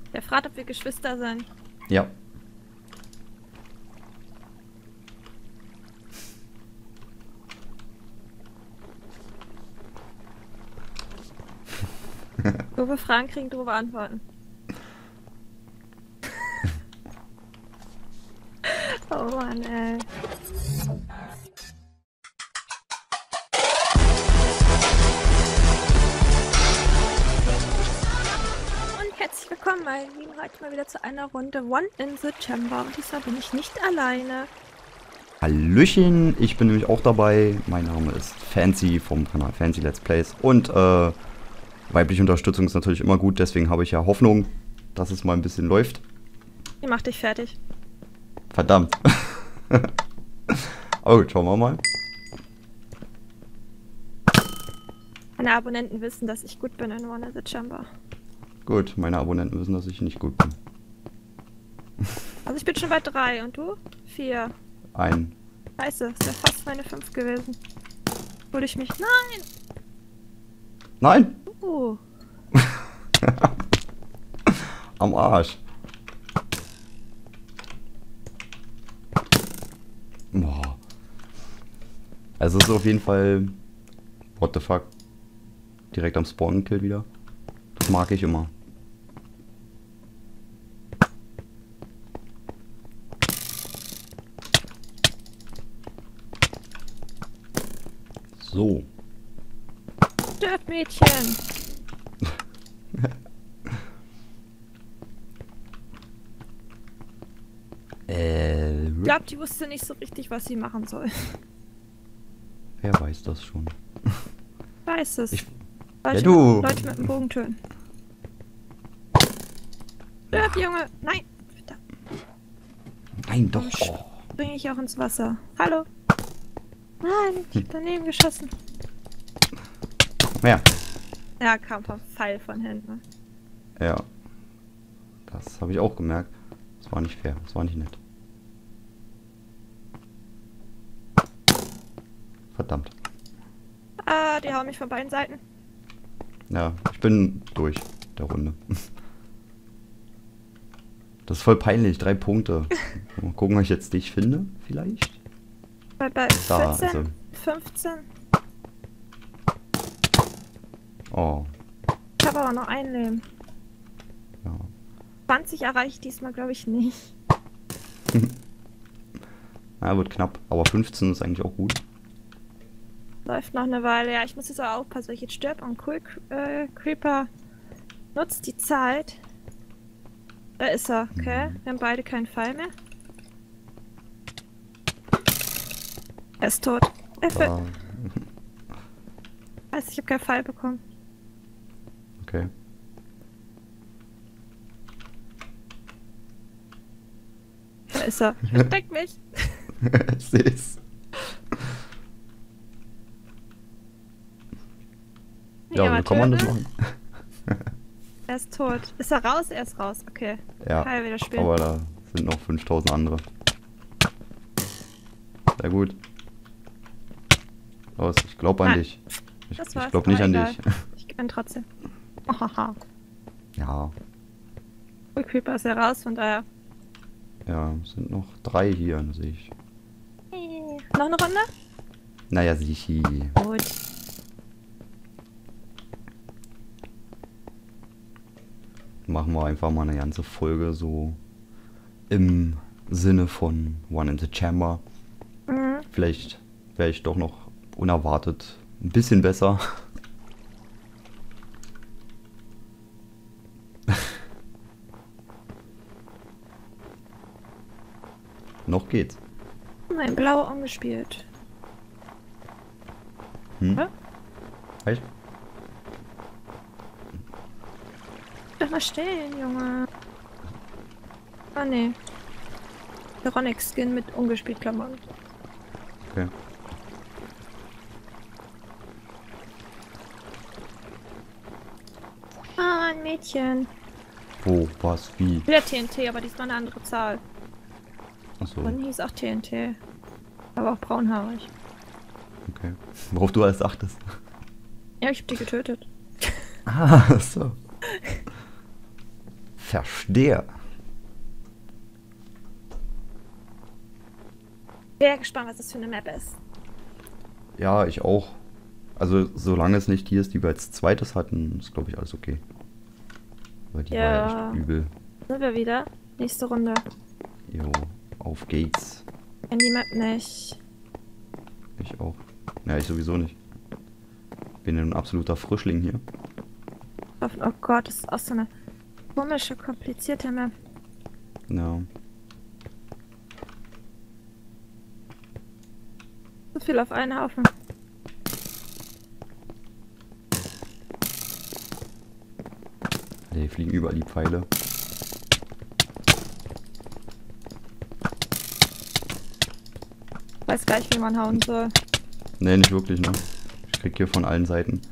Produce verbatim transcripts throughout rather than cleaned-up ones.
Der fragt, ob wir Geschwister sind. Ja. Doofe Fragen kriegen doofe Antworten. Oh Mann, ey. Und herzlich willkommen, meine Lieben, heute mal wieder zu einer Runde One in the Chamber. Und diesmal bin ich nicht alleine. Hallöchen, ich bin nämlich auch dabei. Mein Name ist Fancy vom Kanal Fancy Let's Plays. Und äh, weibliche Unterstützung ist natürlich immer gut, deswegen habe ich ja Hoffnung, dass es mal ein bisschen läuft. Ich mach dich fertig. Verdammt. Aber gut, schauen wir mal. Meine Abonnenten wissen, dass ich gut bin in One in the Chamber. Gut, meine Abonnenten wissen, dass ich nicht gut bin. Also ich bin schon bei drei und du? Vier. Ein. Scheiße, ist ja fast meine fünf gewesen. Hol ich mich. Nein! Nein! Uh. Am Arsch. Boah. Also es ist auf jeden Fall... What the fuck? Direkt am Spawn-Kill wieder. Das mag ich immer. So. Stirb, Mädchen! äh... Ich glaube, die wusste nicht so richtig, was sie machen soll. Wer weiß das schon? Ich weiß es. Ich, Leute, ja, du. Mit, Leute mit dem Bogen töten. Stirb, Junge! Nein! Verdammt. Nein, doch. Dann Oh. springe ich auch ins Wasser. Hallo? Nein, ich hab daneben geschossen. Ja. Ja, kam vom Pfeil von hinten. Ja. Das habe ich auch gemerkt. Das war nicht fair. Das war nicht nett. Verdammt. Ah, die hauen mich von beiden Seiten. Ja, ich bin durch der Runde. Das ist voll peinlich. Drei Punkte. Mal gucken, ob ich jetzt dich finde, vielleicht. Bei, bei Da, vierzehn, also. fünfzehn. Oh. Ich habe aber noch ein Leben. Ja. zwanzig erreiche ich diesmal, glaube ich, nicht. Ja, wird knapp. Aber fünfzehn ist eigentlich auch gut. Läuft noch eine Weile. Ja, ich muss jetzt auch aufpassen, weil ich jetzt stirb. Und cool, äh, Creeper nutzt die Zeit. Da ist er, okay? Wir haben beide keinen Pfeil mehr. Er ist tot. Er Da. weiß, ich habe keinen Pfeil bekommen. Okay. Da ist er. Versteck mich. Ich seh's. Ja, aber so kann man das töte. machen. Er ist tot. Ist er raus? Er ist raus. Okay. Ja, Kann er wieder spielen. aber da sind noch fünftausend andere. Sehr gut. Los, ich glaube an Nein. dich. Ich, Das ich war's, glaube nicht aber an egal. dich. Ich gewinne trotzdem. Ohaha. Ja, Cool, Creeper ist ja raus, von daher. ja, es sind noch drei hier, sehe ich. Hey. Noch eine Runde? Naja, sichi. Gut. Machen wir einfach mal eine ganze Folge so im Sinne von One in the Chamber. Mhm. Vielleicht wäre ich doch noch unerwartet ein bisschen besser. Noch geht's. Nein, blau angespielt. Hm? Hä? Echt? Doch mal stehen, Junge. Oh ne. Veronic Skin mit ungespielt Klamotten. Okay. Ah, ein Mädchen. Wo, was, wie? Wieder T N T, aber diesmal eine andere Zahl. Achso, Und hieß auch T N T. Aber auch braunhaarig. okay. Worauf du alles achtest. Ja, ich hab die getötet. Ah, so. Verstehe. Sehr gespannt, was das für eine Map ist. Ja, ich auch. Also, solange es nicht die ist, die wir als zweites hatten, ist, glaube ich, alles okay. Aber die war ja Ja. echt übel. Sind wir wieder? Nächste Runde. Jo, auf geht's. In die Map nicht. Ich auch. Ja, ich sowieso nicht. Bin ja ein absoluter Frischling hier. Oh Gott, das ist auch so eine komische, komplizierte Map. Ja. So viel auf einen Haufen. Hier fliegen überall die Pfeile. Weiß gar nicht, wie man hauen soll. Ne, nicht wirklich, ne? Ich krieg hier von allen Seiten.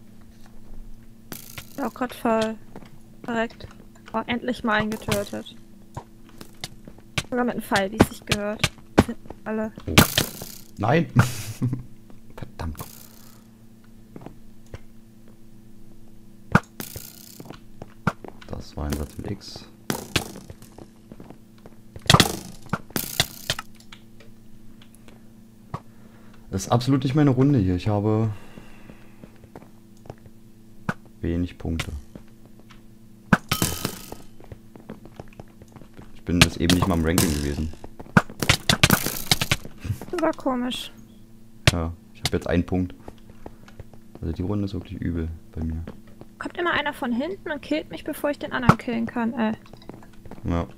Auch gerade voll verreckt. Oh, endlich mal einen getötet. Sogar mit einem Pfeil, wie es sich gehört. Alle. Oh. Nein! Verdammt. Das war ein Satz mit X. Das ist absolut nicht meine Runde hier. Ich habe wenig Punkte. Ich bin bis eben nicht mal im Ranking gewesen. Das war komisch. Ja, ich habe jetzt einen Punkt. Also die Runde ist wirklich übel bei mir. Kommt immer einer von hinten und killt mich, bevor ich den anderen killen kann, ey. Ja.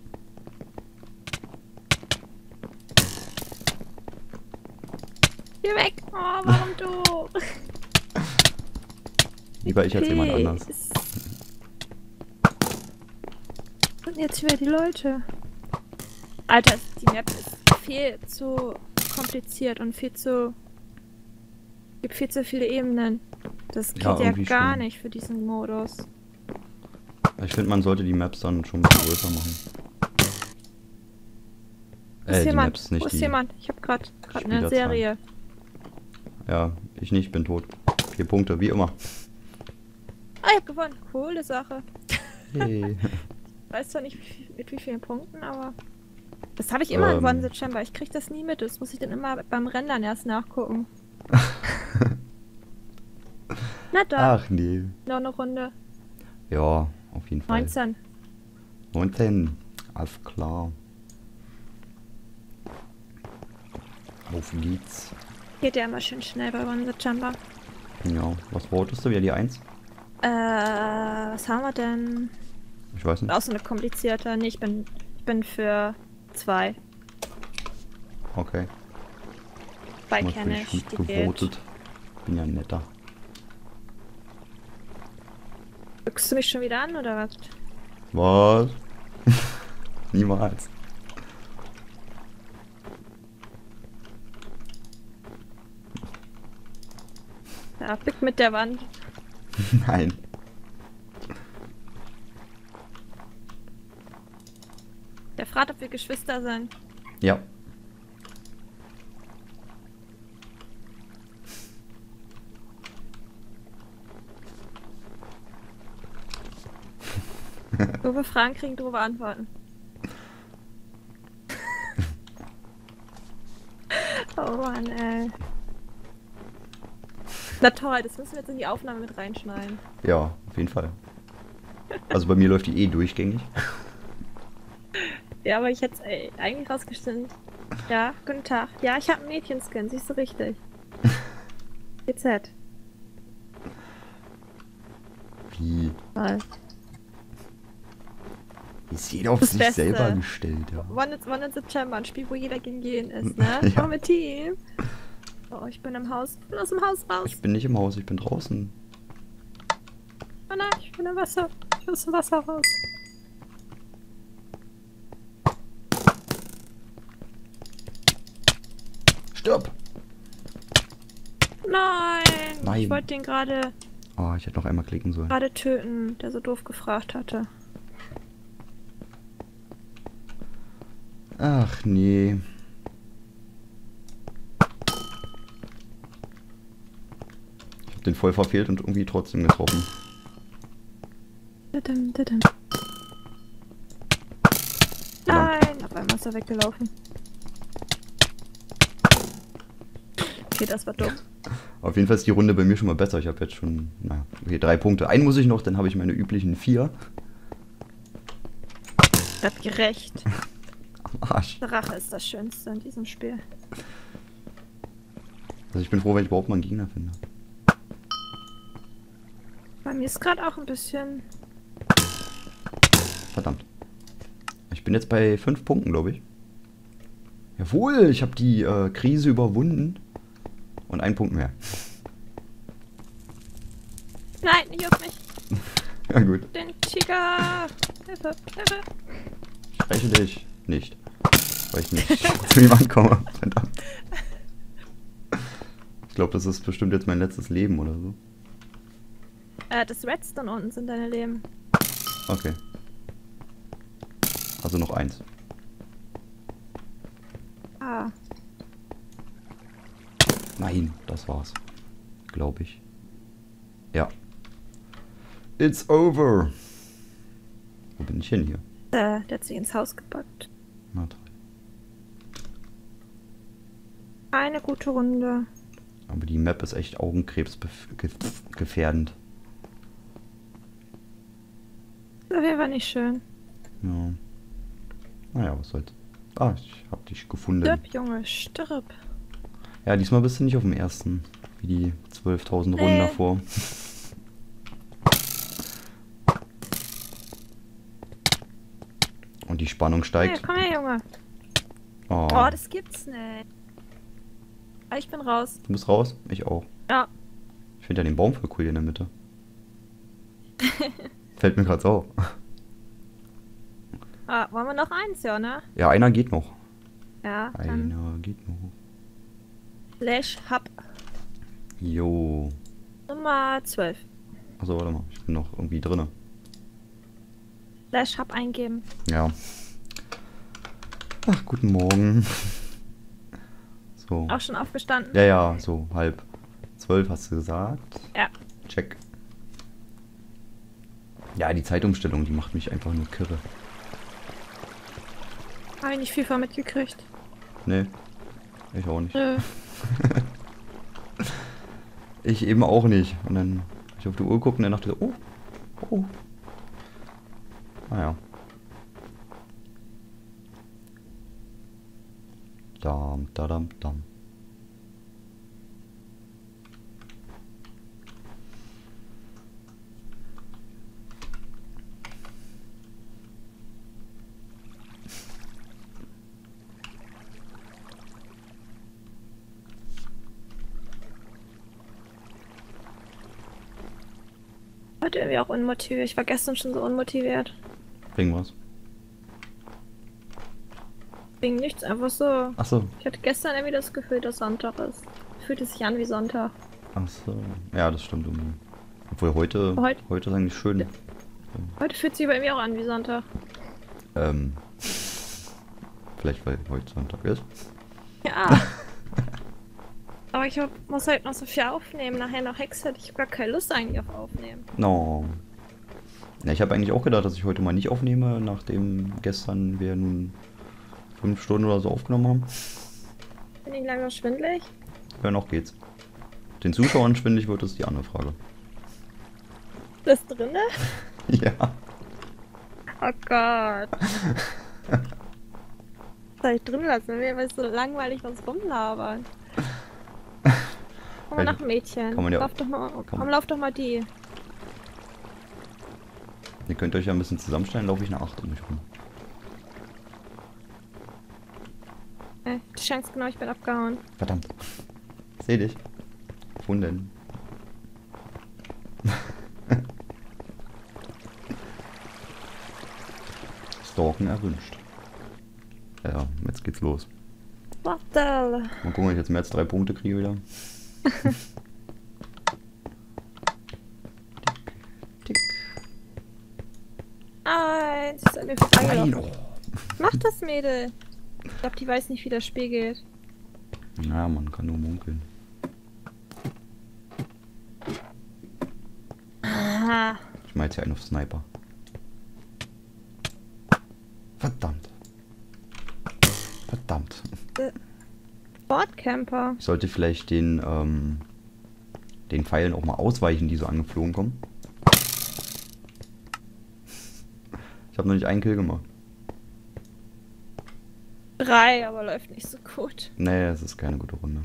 Geh weg! Oh, warum du? Lieber ich als jemand anders. Und jetzt wieder die Leute. Alter, die Map ist viel zu kompliziert und viel zu... gibt viel zu viele Ebenen. Das geht Ja, ja, irgendwie gar schon. nicht für diesen Modus. Ich finde, man sollte die Maps dann schon ein bisschen größer machen. Wo ist Äh, die jemand? Maps, nicht Wo ist die jemand? Ich habe gerade gerade eine Spielerzahl. Serie. Ja, ich nicht, bin tot. Vier Punkte, wie immer. Ah, ich hab gewonnen. Coole Sache. Hey. Ich weiß zwar nicht wie viel- mit wie vielen Punkten, aber... Das habe ich immer Ähm. in One September. Ich krieg das nie mit. Das muss ich dann immer beim Rendern erst nachgucken. Na da, Ach nee. noch eine Runde. Ja, auf jeden Fall. neunzehn. neunzehn. Alles klar. Auf geht's. Geht ja immer schön schnell bei One September. Ja, was votest du? Wieder die eins? Äh, was haben wir denn? Ich weiß nicht. Auch so eine komplizierte. Nee, ich bin, ich bin für zwei. Okay. Zwei Mal kenne für ich. dich Die geht. gewotet. Bin ja netter. Guckst du mich schon wieder an, oder was? Was? Niemals. Ja, pick mit der Wand. Nein. Der fragt, ob wir Geschwister sind. Ja. Doofe Fragen kriegen doofe Antworten. Oh Mann, ey. Na toll, das müssen wir jetzt in die Aufnahme mit reinschneiden. Ja, auf jeden Fall. Also bei mir läuft die eh durchgängig. Ja, aber ich hätte es eigentlich rausgestellt. Ja, guten Tag. Ja, ich habe einen Mädchenskin, siehst du richtig. G Z. Wie? Toll. Ist jeder auf Das sich Beste. selber gestellt, ja. One in, One in September, ein Spiel, wo jeder gegen jeden ist, ne? Ja. Machen wir Team. Oh, ich bin im Haus. Ich bin aus dem Haus raus. Ich bin nicht im Haus, ich bin draußen. Oh nein, ich bin im Wasser. Ich bin aus dem Wasser raus. Stirb! Nein! Nein. Ich wollte den gerade Oh, ich hätte noch einmal klicken sollen. gerade töten, der so doof gefragt hatte. Ach nee. Ich hab den voll verfehlt und irgendwie trotzdem getroffen. Dadam, dadam. ist er weggelaufen. Okay, das war dumm. Auf jeden Fall ist die Runde bei mir schon mal besser. Ich habe jetzt schon, naja, okay, drei Punkte. Einen muss ich noch, dann habe ich meine üblichen vier. Das gerecht. Am Arsch. Drache ist das Schönste in diesem Spiel. Also ich bin froh, wenn ich überhaupt mal einen Gegner finde. Bei mir ist gerade auch ein bisschen... Verdammt. Ich bin jetzt bei fünf Punkten, glaube ich. Jawohl, ich habe die äh, Krise überwunden. Und einen Punkt mehr. Nein, nicht auf mich. Ja gut. Den Tiger. Hilfe, Hilfe. Ich spreche dich nicht. Weil ich nicht zu ihm ankomme. Verdammt. Ich glaube, das ist bestimmt jetzt mein letztes Leben oder so. Äh, das Redstone unten sind deine Leben. Okay. Also noch eins. Ah. Nein, das war's. Glaube ich. Ja. It's over. Wo bin ich hin hier? Äh, der hat sich ins Haus gepackt. Na toll. Eine gute Runde. Aber die Map ist echt augenkrebsgefährdend. Das wäre nicht schön. Ja. Naja, was soll's. Ah, ich hab dich gefunden. Stirb, Junge, stirb. Ja, diesmal bist du nicht auf dem ersten. Wie die zwölftausend Runden Nee. davor. Und die Spannung steigt. Hey, komm her, Junge. Oh, Oh, das gibt's nicht. Ah, ich bin raus. du bist raus? Ich auch. Ja. Ich finde ja den Baum voll cool hier in der Mitte. Fällt mir gerade so auf. Ah, wollen wir noch eins, ja, ne? Ja, einer geht noch. Ja, dann Einer geht noch. Slash Hub Jo. Nummer zwölf. Achso, warte mal. Ich bin noch irgendwie drinne. Slash Hub eingeben. Ja. Ach, guten Morgen. So. Auch schon aufgestanden? Ja, ja, so halb zwölf hast du gesagt. Ja. Check. Ja, die Zeitumstellung, die macht mich einfach nur kirre. Habe ich nicht viel von mitgekriegt. Nee, ich auch nicht. Nö. Ich eben auch nicht. Und dann hab ich auf die Uhr gucken und dann dachte ich so, oh, oh. Naja. Dam, dadam, dam. Heute irgendwie auch unmotiviert. Ich war gestern schon so unmotiviert. Wegen was? Wegen nichts, einfach so. Achso, Ich hatte gestern irgendwie das Gefühl, dass Sonntag ist. Fühlt es sich an wie Sonntag. achso. Ja, das stimmt irgendwie. Obwohl heute, Heute- heute ist eigentlich schön. Heute fühlt sich bei mir auch an wie Sonntag. Ähm, vielleicht weil heute Sonntag ist. Ja. Aber ich hab, muss halt noch so viel aufnehmen. Nachher noch Hexe. Ich habe gar keine Lust eigentlich auf Aufnehmen. No. Ja, ich habe eigentlich auch gedacht, dass ich heute mal nicht aufnehme, nachdem gestern wir nun fünf Stunden oder so aufgenommen haben. Bin ich langsam schwindelig? Ja, noch geht's. Den Zuschauern schwindig wird, ist die andere Frage. Ist das drinne? Ja. Oh Gott. Soll ich drin lassen? Mir ist so langweilig was rumlabern. Komm mal Weil- nach Mädchen. kann man ja- lauf doch mal, kann komm, man- lauf doch mal die. Ihr könnt euch ja ein bisschen zusammenstellen, laufe ich eine acht um mich rum. Äh, die Chance genau, ich bin abgehauen. Verdammt. Seh dich. Gefunden. Stalken erwünscht. Ja, jetzt geht's los. What the... Mal gucken, ob ich jetzt mehr als drei Punkte kriege wieder. Tick, tick. Eins. Ist an mir vorbeigelaufen. Nein, oh. Mach das, Mädel. Ich glaube, die weiß nicht, wie das Spiel geht. Ja, man kann nur munkeln. Aha. Ich meine jetzt ja einen auf Sniper. Verdammt. Verdammt. Bordcamper. Ich sollte vielleicht den, ähm, den Pfeilen auch mal ausweichen, die so angeflogen kommen. Ich habe noch nicht einen Kill gemacht. Drei, aber läuft nicht so gut. Nee, es ist keine gute Runde.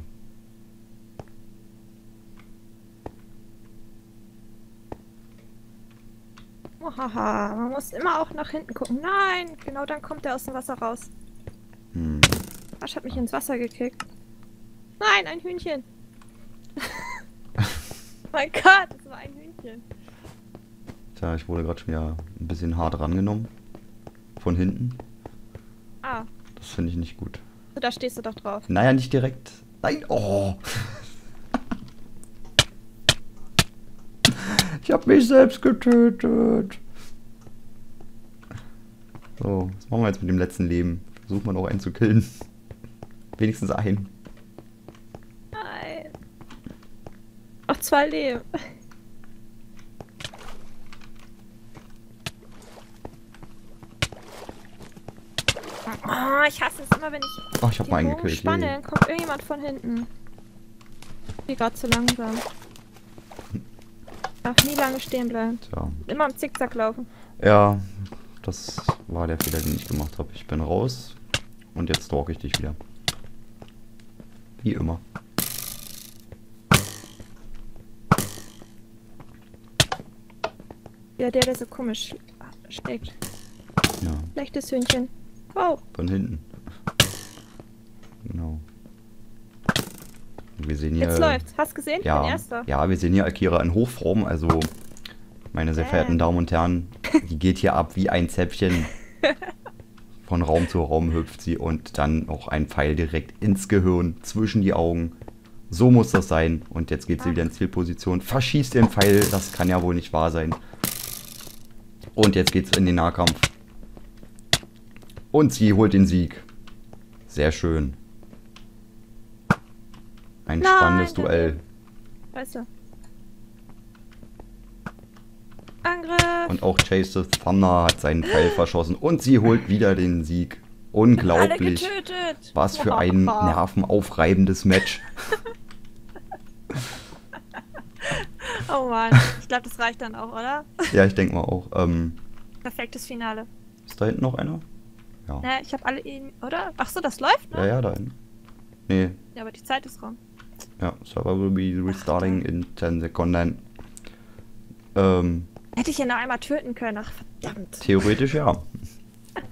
Haha, man muss immer auch nach hinten gucken. Nein, genau dann kommt er aus dem Wasser raus. Hm. Arsch hat mich ins Wasser gekickt. Nein, ein Hühnchen. Mein Gott, das war ein Hühnchen. Tja, ich wurde gerade schon wieder ein bisschen hart rangenommen. Von hinten. Ah, Das finde ich nicht gut. so, da stehst du doch drauf. Naja, nicht direkt. Nein, oh. Ich habe mich selbst getötet. So, was machen wir jetzt mit dem letzten Leben? Versucht man auch einen zu killen. Wenigstens einen. Nein. Noch zwei Leben. Oh, ich hasse es immer, wenn ich Oh, ich habe mal den einen Bogen gekillt. spanne, Yay. dann kommt irgendjemand von hinten. Ich bin gerade zu langsam. Darf nie lange stehen bleiben. Tja. Immer im Zickzack laufen. Ja, das war der Fehler, den ich gemacht habe. Ich bin raus und jetzt stalke ich dich wieder. Wie immer. Ja, der, der so komisch schlägt. Ja, Schlechtes Hühnchen. Oh, von hinten. Genau. Wir sehen hier. jetzt läuft's. Hast gesehen? Ich bin Ja, Erster. ja, wir sehen hier Akira in Hochform. Also, meine sehr Äh. verehrten Damen und Herren, die geht hier ab wie ein Zäpfchen. Von Raum zu Raum hüpft sie und dann auch ein Pfeil direkt ins Gehirn, zwischen die Augen. So muss das sein. Und jetzt geht sie wieder in Zielposition. Verschießt den Pfeil, das kann ja wohl nicht wahr sein. Und jetzt geht's in den Nahkampf. Und sie holt den Sieg. Sehr schön. Ein Nein, spannendes daneben. Duell. Weißt du. Angriff! Und auch Chase the Thunder hat seinen Pfeil verschossen. Und sie holt wieder den Sieg. Alle Unglaublich. getötet! Was für ein nervenaufreibendes Match. Oh Mann, ich glaube, das reicht dann auch, oder? Ja, ich denke mal auch. Ähm, Perfektes Finale. ist da hinten noch einer? Ja. Ne, ich habe alle ihn, oder? Ach so, das läuft noch? Ja, ja, da hinten. Nee, Ja, aber die Zeit ist rum. ja. Server will be restarting in ten Sekunden. Ähm, Hätte ich ja noch einmal töten können, ach verdammt. theoretisch ja.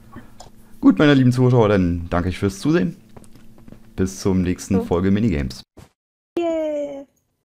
Gut, meine lieben Zuschauer, dann danke ich fürs Zusehen. Bis zum nächsten So. Folge Minigames.